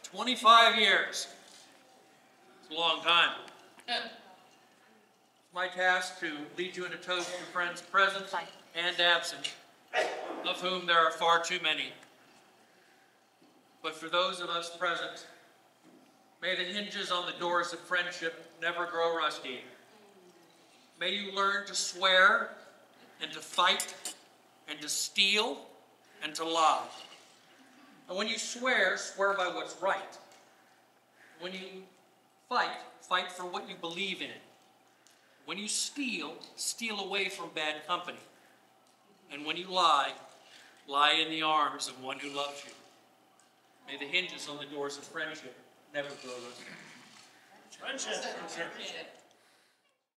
25 years. It's a long time. It's my task to lead you in a toast to friends present and absent, of whom there are far too many. But for those of us present, may the hinges on the doors of friendship never grow rusty. May you learn to swear and to fight and to steal and to lie. And when you swear, swear by what's right. When you fight, fight for what you believe in. When you steal, steal away from bad company. And when you lie, lie in the arms of one who loves you. May the hinges on the doors of friendship never grow rusty. Friendship.